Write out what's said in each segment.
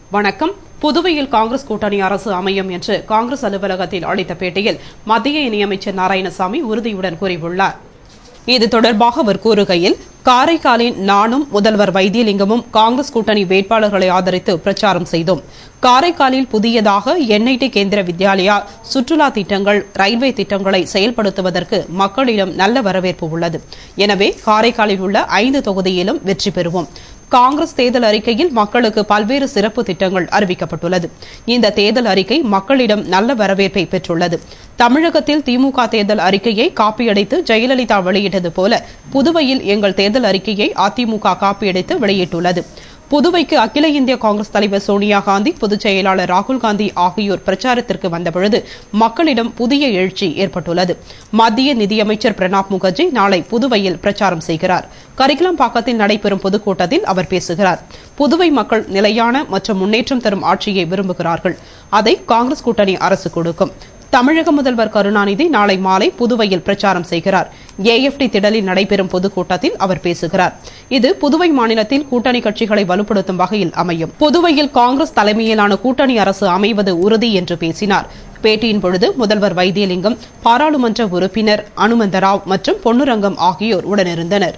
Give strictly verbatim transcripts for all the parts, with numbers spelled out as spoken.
வணக்கம். புதுவையில் காங்கிரஸ் கூட்டணி அரசு அமையும் என்று காங்கிரஸ் அலுவலகத்தில் அளித்த பேட்டியில் மத்திய இணையமைச்சர் நாராயணசாமி உறுதியுடன் கூறியுள்ளார். இது தொடர்பாக அவர் கூறுகையில், காரைக்காலில் நானும் முதல்வர் வைத்தியலிங்கமும் காங்கிரஸ் கூட்டணி வேட்பாளர்களை ஆதரித்து பிரச்சாரம் செய்தோம். காரைக்காலில் புதியதாக என்ஐடி கேந்திர வித்யாலயா, சுற்றுலா திட்டங்கள், ரயில்வே திட்டங்களை செயல்படுத்துவதற்கு மக்களிடம் நல்ல வரவேற்பு உள்ளது. எனவே காரைக்காலில் உள்ள ஐந்து தொகுதியிலும் வெற்றி பெறுவோம். காங்கிரஸ் தேர்தல் அறிக்கையில் மக்களுக்கு பல்வேறு சிறப்பு திட்டங்கள் அறிவிக்கப்பட்டுள்ளது. இந்த தேர்தல் அறிக்கை மக்களிடம் நல்ல வரவேற்பை பெற்றுள்ளது. தமிழகத்தில் திமுக தேர்தல் அறிக்கையை காப்பியடித்து ஜெயலலிதா வெளியிட்டது போல புதுவையில் எங்கள் தேர்தல் அறிக்கையை அதிமுக காப்பியடித்து வெளியிட்டுள்ளது. புதுவைக்கு அகில இந்திய காங்கிரஸ் தலைவர் சோனியா காந்தி, பொதுச் செயலாளர் ராகுல் காந்தி ஆகியோர் பிரச்சாரத்திற்கு வந்தபொழுது மக்களிடம் புதிய எழுச்சி ஏற்பட்டுள்ளது. மத்திய நிதியமைச்சர் பிரணாப் முகர்ஜி நாளை புதுவையில் பிரச்சாரம் செய்கிறார். கரிக்கலாம்பாக்கத்தில் நடைபெறும் பொதுக்கூட்டத்தில் அவர் பேசுகிறார். புதுவை மக்கள் நிலையான மற்றும் முன்னேற்றம் தரும் ஆட்சியை விரும்புகிறார்கள். அதை காங்கிரஸ் கூட்டணி அரசு கொடுக்கும். தமிழக முதல்வர் கருணாநிதி நாளை மாலை புதுவையில் பிரச்சாரம் செய்கிறார். ஏஎப்டி திடலில் நடைபெறும் பொதுக்கூட்டத்தில் அவர் பேசுகிறார். இது புதுவை மாநிலத்தில் கூட்டணி கட்சிகளை வலுப்படுத்தும் வகையில் அமையும். புதுவையில் காங்கிரஸ் தலைமையிலான கூட்டணி அரசு அமைவது உறுதி என்று பேசினார். பேட்டியின் பொழுது முதல்வர் வைத்தியலிங்கம், பாராளுமன்ற உறுப்பினர் அனுமந்தராவ் மற்றும் பொன்னுரங்கம் ஆகியோர் உடனிருந்தனர்.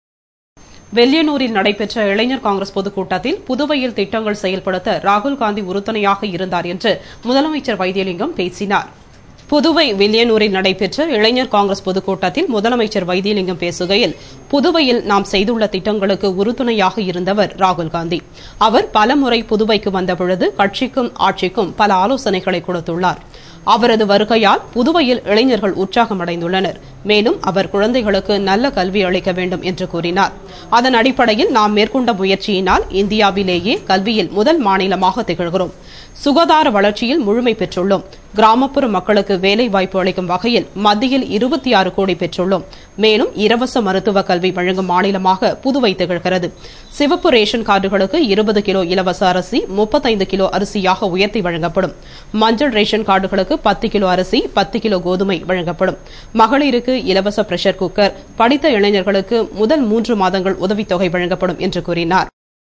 வெள்ளியனூரில் நடைபெற்ற இளைஞர் காங்கிரஸ் பொதுக்கூட்டத்தில் புதுவையில் திட்டங்கள் செயல்படுத்த ராகுல் காந்தி உறுதுணையாக இருந்தார் என்று முதலமைச்சர் வைத்தியலிங்கம் பேசினார். புதுவை வில்லியனூரில் நடைபெற்ற இளைஞர் காங்கிரஸ் பொதுக்கூட்டத்தில் முதலமைச்சர் வைத்தியலிங்கம் பேசுகையில், புதுவையில் நாம் செய்துள்ள திட்டங்களுக்கு உறுதுணையாக இருந்தவர் ராகுல் காந்தி. அவர் பலமுறை புதுவைக்கு வந்தபொழுது கட்சிக்கும் ஆட்சிக்கும் பல ஆலோசனைகளை கொடுத்துள்ளார். அவரது வருகையால் புதுவையில் இளைஞர்கள் உற்சாகமடைந்துள்ளனர். மேலும் அவர் குழந்தைகளுக்கு நல்ல கல்வி அளிக்க வேண்டும் என்று கூறினார். அதன் அடிப்படையில் நாம் மேற்கொண்ட முயற்சியினால் இந்தியாவிலேயே கல்வியில் முதல் மாநிலமாக திகழ்கிறோம். சுகாதார வளர்ச்சியில் முழுமை பெற்றுள்ளோம். கிராமப்புற மக்களுக்கு வேலை வாய்ப்பு அளிக்கும் வகையில் மத்தியில் இருபத்தி ஆறு கோடி பெற்றுள்ளோம். மேலும் இலவச மருத்துவ கல்வி வழங்கும் மாநிலமாக புதுவை திகழ்கிறது. சிவப்பு ரேஷன் கார்டுகளுக்கு இருபது கிலோ இலவச அரிசி முப்பத்தைந்து கிலோ அரிசியாக உயர்த்தி வழங்கப்படும். மஞ்சள் ரேஷன் கார்டுகளுக்கு பத்து கிலோ அரிசி, பத்து கிலோ கோதுமை வழங்கப்படும். மகளிருக்கு இலவச பிரஷர் குக்கர், படித்த இளைஞர்களுக்கு முதல் மூன்று மாதங்கள் உதவித்தொகை வழங்கப்படும் என்று கூறினார்.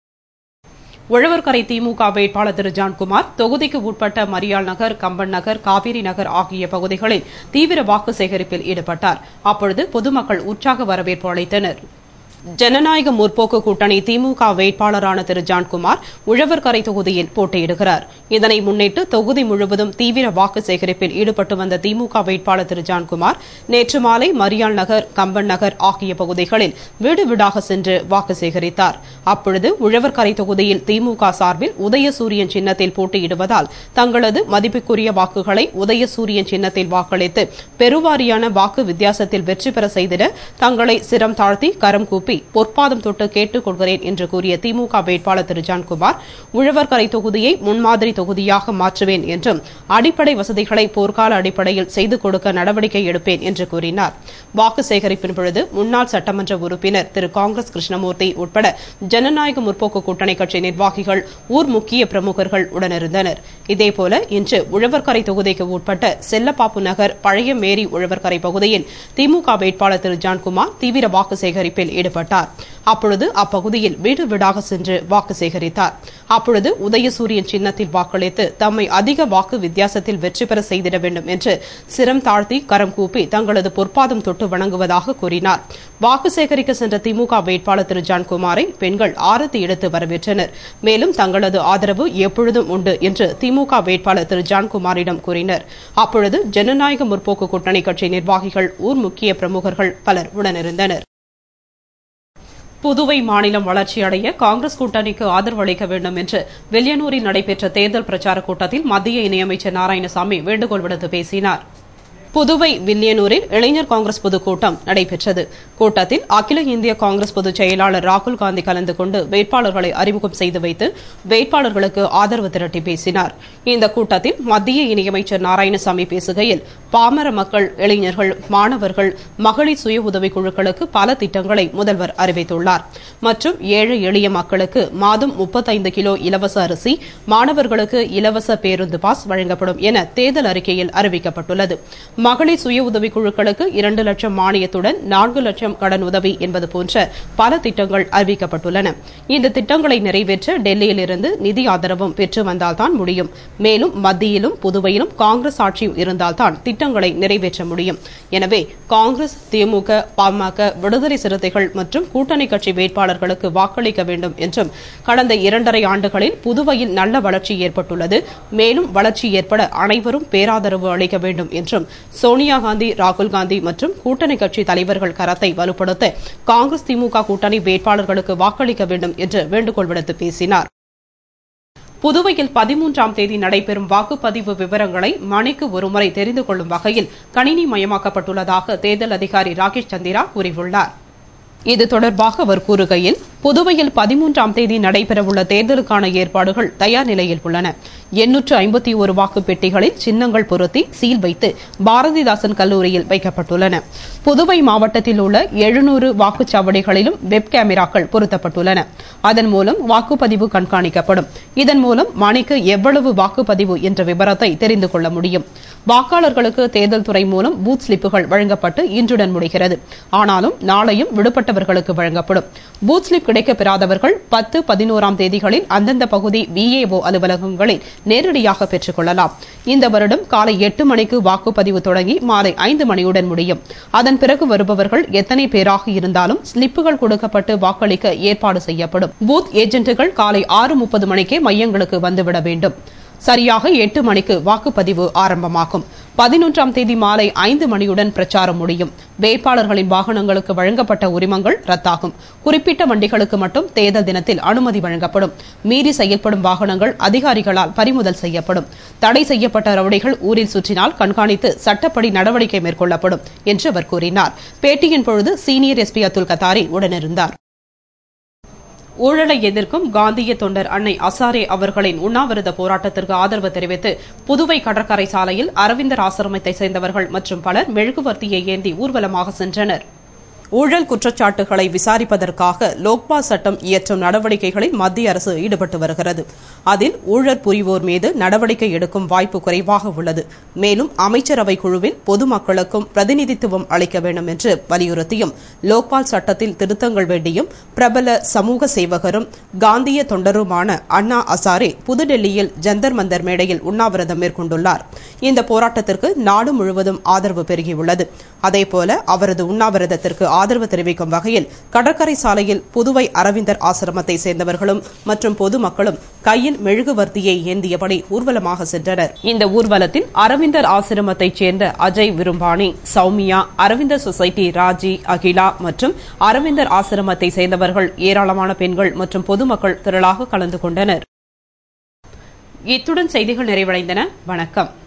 உழவர்கரை திமுக வேட்பாளர் திரு ஜான்குமார் தொகுதிக்கு உட்பட்ட மரியாள் நகர், கம்பன் நகர், காவேரி நகர் ஆகிய பகுதிகளில் தீவிர வாக்கு சேகரிப்பில் ஈடுபட்டார். அப்பொழுது பொதுமக்கள் உற்சாக வரவேற்பு அளித்தனர். ஜனநாயக முற்போக்கு கூட்டணி திமுக வேட்பாளரான திரு ஜான்குமார் உழவர்கரை தொகுதியில் போட்டியிடுகிறார். இதனை முன்னிட்டு தொகுதி முழுவதும் தீவிர வாக்கு சேகரிப்பில் ஈடுபட்டு வந்த திமுக வேட்பாளர் திரு ஜான்குமார் நேற்று மாலை மரியாள் நகர், கம்பன் நகர் ஆகிய பகுதிகளில் வீடு வீடாக சென்று வாக்கு சேகரித்தார். அப்பொழுது உழவர்கரை தொகுதியில் திமுக சார்பில் உதயசூரியன் சின்னத்தில் போட்டியிடுவதால் தங்களது மதிப்புக்குரிய வாக்குகளை உதயசூரியன் சின்னத்தில் வாக்களித்து பெருவாரியான வாக்கு வித்தியாசத்தில் வெற்றி பெற செய்திட தங்களை சிரம் தாழ்த்தி கரம் கூப்பி பொற்பாதம் தொட்டு கேட்டுக் கொள்கிறேன் என்று கூறிய திமுக வேட்பாளர் திரு ஜான்குமார், உழவர்கரை தொகுதியை முன்மாதிரி தொகுதியாக மாற்றுவேன் என்றும் அடிப்படை வசதிகளை போர்க்கால அடிப்படையில் செய்து கொடுக்க நடவடிக்கை எடுப்பேன் என்று கூறினார். வாக்கு சேகரிப்பின் பொழுது முன்னாள் சட்டமன்ற உறுப்பினர் திரு காங்கிரஸ் கிருஷ்ணமூர்த்தி உட்பட ஜனநாயக முற்போக்கு கூட்டணி கட்சி நிர்வாகிகள், ஊர் முக்கிய பிரமுகர்கள் உடனிருந்தனர். இதேபோல இன்று உழவர்கரை தொகுதிக்கு உட்பட்ட செல்லப்பாப்பு நகர், பழைய மேரி உழவர்கரை பகுதியில் திமுக வேட்பாளர் திரு ஜான்குமார் தீவிர வாக்கு சேகரிப்பில் ஈடுபட்டார். அப்பொழுது அப்பகுதியில் வீடு வீடாக சென்று வாக்கு சேகரித்தார். அப்பொழுது உதயசூரியன் சின்னத்தில் வாக்களித்து தம்மை அதிக வாக்கு வித்தியாசத்தில் வெற்றி பெற செய்திட வேண்டும் என்று சிரம் தாழ்த்தி கரம் கூப்பி தங்களது பொற்பாதம் தொட்டு வணங்குவதாக கூறினார். வாக்கு சேகரிக்க சென்ற திமுக வேட்பாளர் திரு ஜான்குமாரை பெண்கள் ஆரத்தி எடுத்து வரவேற்றனர். மேலும் தங்களது ஆதரவு எப்பொழுதும் உண்டு என்று திமுக வேட்பாளர் திரு ஜான்குமாரிடம் கூறினர். அப்பொழுது ஜனநாயக முற்போக்கு கூட்டணி கட்சி நிர்வாகிகள், ஊர் முக்கிய பிரமுகர்கள் பலர் உடனிருந்தனர். புதுவை மாநிலம் வளர்ச்சியடைய காங்கிரஸ் கூட்டணிக்கு ஆதரவு அளிக்க வேண்டும் என்று வெள்ளியனூரில் நடைபெற்ற தேர்தல் பிரச்சாரக் கூட்டத்தில் மத்திய இணையமைச்சர் நாராயணசாமி வேண்டுகோள் விடுத்து பேசினார். புதுவை வில்லியனூரில் இளைஞர் காங்கிரஸ் பொதுக்கூட்டம் நடைபெற்றது. கூட்டத்தில் அகில இந்திய காங்கிரஸ் பொதுச் செயலாளர் ராகுல் காந்தி கலந்து கொண்டு வேட்பாளர்களை அறிமுகம் செய்து வைத்து வேட்பாளர்களுக்கு ஆதரவு திரட்டி பேசினார். இந்த கூட்டத்தில் மத்திய இணையமைச்சர் நாராயணசாமி பேசுகையில், பாமர மக்கள், இளைஞர்கள், மாணவர்கள், மகளிர் சுய உதவிக் குழுக்களுக்கு பல திட்டங்களை முதல்வர் அறிவித்துள்ளார். மற்றும் ஏழை எளிய மக்களுக்கு மாதம் முப்பத்தைந்து கிலோ இலவச அரிசி, மாணவர்களுக்கு இலவச பேருந்து பாஸ் வழங்கப்படும் என தேர்தல் அறிக்கையில் அறிவிக்கப்பட்டுள்ளது. மகளிர் சுய உதவிக் குழுக்களுக்கு இரண்டு லட்சம் மானியத்துடன் நான்கு லட்சம் கடன் உதவி என்பது போன்ற பல திட்டங்கள் அறிவிக்கப்பட்டுள்ளன. இந்த திட்டங்களை நிறைவேற்ற டெல்லியிலிருந்து நிதி ஆதரவும் பெற்று வந்தால்தான் முடியும். மேலும் மத்தியிலும் புதுவையிலும் காங்கிரஸ் ஆட்சியும் இருந்தால்தான் திட்டங்களை நிறைவேற்ற முடியும். எனவே காங்கிரஸ், திமுக, பாமக, விடுதலை சிறுத்தைகள் மற்றும் கூட்டணி கட்சி வேட்பாளர்களுக்கு வாக்களிக்க வேண்டும் என்றும், கடந்த இரண்டரை ஆண்டுகளில் புதுவையில் நல்ல வளர்ச்சி ஏற்பட்டுள்ளது. மேலும் வளர்ச்சி ஏற்பட அனைவரும் பேராதரவு அளிக்க வேண்டும் என்றும், சோனியா காந்தி, ராகுல் காந்தி மற்றும் கூட்டணி கட்சி தலைவர்கள் கரத்தை வலுப்படுத்த காங்கிரஸ், திமுக கூட்டணி வேட்பாளர்களுக்கு வாக்களிக்க வேண்டும் என்று வேண்டுகோள் விடுத்து பேசினார். புதுவையில் பதிமூன்றாம் தேதி நடைபெறும் வாக்குப்பதிவு விவரங்களை மணிக்கு ஒருமுறை தெரிந்து கொள்ளும் வகையில் கணினி மயமாக்கப்பட்டுள்ளதாக தேர்தல் அதிகாரி ராகேஷ் சந்திரா கூறியுள்ளார். இது தொடர்பாக அவர் கூறுகையில், புதுவையில் பதிமூன்றாம் தேதி நடைபெறவுள்ள தேர்தலுக்கான ஏற்பாடுகள் தயார் நிலையில் உள்ளன. எண்ணூற்று ஐம்பத்தி ஒரு வாக்குப் பெட்டிகளில் சின்னங்கள் பொருத்தி சீல் வைத்து பாரதிதாசன் கல்லூரியில் வைக்கப்பட்டுள்ளன. புதுவை மாவட்டத்தில் உள்ள எழுநூறு வாக்குச்சாவடிகளிலும் வெப் கேமராக்கள் பொருத்தப்பட்டுள்ளன. அதன் மூலம் வாக்குப்பதிவு கண்காணிக்கப்படும். இதன் மூலம் மணிக்கு எவ்வளவு வாக்குப்பதிவு என்ற விவரத்தை தெரிந்து கொள்ள முடியும். வாக்காளர்களுக்கு தேர்தல் துறை மூலம் பூத் ஸ்லிப்புகள் வழங்கப்பட்டு இன்றுடன் முடிகிறது. ஆனாலும் நாளையும் விடுபட்டவர்களுக்கு வழங்கப்படும். பூத் ஸ்லிப் கிடைக்கப்பெறாதவர்கள் பத்து, பதினோராம் தேதிகளில் அந்தந்த பகுதி விஏஓ அலுவலகங்களில் நேரடியாக பெற்றுக் கொள்ளலாம். இந்த வருடம் காலை எட்டு மணிக்கு வாக்குப்பதிவு தொடங்கி மாலை ஐந்து மணியுடன் முடியும். அதன் பிறகு வருபவர்கள் எத்தனை பேராக இருந்தாலும் ஸ்லிப்புகள் கொடுக்கப்பட்டு வாக்களிக்க ஏற்பாடு செய்யப்படும். பூத் ஏஜென்ட்டுகள் காலை ஆறு முப்பது மணிக்கே மையங்களுக்கு வந்துவிட வேண்டும். சரியாக எட்டு மணிக்கு வாக்குப்பதிவு ஆரம்பமாகும். பதினொன்றாம் தேதி மாலை ஐந்து மணியுடன் பிரச்சாரம் முடியும். வேட்பாளர்களின் வாகனங்களுக்கு வழங்கப்பட்ட உரிமங்கள் ரத்தாகும். குறிப்பிட்ட வண்டிகளுக்கு மட்டும் தேர்தல் தினத்தில் அனுமதி வழங்கப்படும். மீறி செயல்படும் வாகனங்கள் அதிகாரிகளால் பறிமுதல் செய்யப்படும். தடை செய்யப்பட்ட ரவுடிகள் ஊரில் சுற்றினால் கண்காணித்து சட்டப்படி நடவடிக்கை மேற்கொள்ளப்படும் என்று அவர் கூறினார். பேட்டியின் பொழுது சீனியர் எஸ்பி அத்துல் கத்தாரி உடனிருந்தார். ஊழலை எதிர்க்கும் காந்திய தொண்டர் அன்னை அசாரே அவர்களின் உண்ணாவிரத போராட்டத்திற்கு ஆதரவு தெரிவித்து புதுவை கடற்கரை சாலையில் அரவிந்தர் ஆசிரமத்தை சேர்ந்தவர்கள் மற்றும் பலர் மெழுகுவர்த்தியை ஏந்தி ஊர்வலமாக சென்றனர். ஊழல் குற்றச்சாட்டுகளை விசாரிப்பதற்காக லோக்பால் சட்டம் இயற்றும் நடவடிக்கைகளில் மத்திய அரசு ஈடுபட்டு வருகிறது. அதில் ஊழல் புரிவோர் மீது நடவடிக்கை எடுக்கும் வாய்ப்பு குறைவாக உள்ளது. மேலும் அமைச்சரவை குழுவில் பொதுமக்களுக்கும் பிரதிநிதித்துவம் அளிக்க வேண்டும் என்று வலியுறுத்தியும், லோக்பால் சட்டத்தில் திருத்தங்கள் வேண்டியும் பிரபல சமூக சேவகரும் காந்திய தொண்டருமான அண்ணா அசாரே புதுடெல்லியில் ஜந்தர் மந்தர் மேடையில் உண்ணாவிரதம் மேற்கொண்டுள்ளார். இந்த போராட்டத்திற்கு நாடு முழுவதும் ஆதரவு பெருகியுள்ளது. அதேபோல அவரது உண்ணாவிரதத்திற்கு ஆதரவு தெரிவிக்கும் வகையில் கடற்கரை சாலையில் புதுவை அரவிந்தர் ஆசிரமத்தை சேர்ந்தவர்களும் மற்றும் பொதுமக்களும் கையில் மெழுகுவர்த்தியை ஏந்தியபடி ஊர்வலமாக சென்றனர். இந்த ஊர்வலத்தில் அரவிந்தர் ஆசிரமத்தைச் சேர்ந்த அஜய் விரும்பானி, சௌமியா, அரவிந்தர் சொசைட்டி ராஜி, அகிலா மற்றும் அரவிந்தர் ஆசிரமத்தை சேர்ந்தவர்கள், ஏராளமான பெண்கள் மற்றும் பொதுமக்கள் திரளாக கலந்து கொண்டனர். இத்துடன் செய்திகள் நிறைவடைந்தன. வணக்கம்.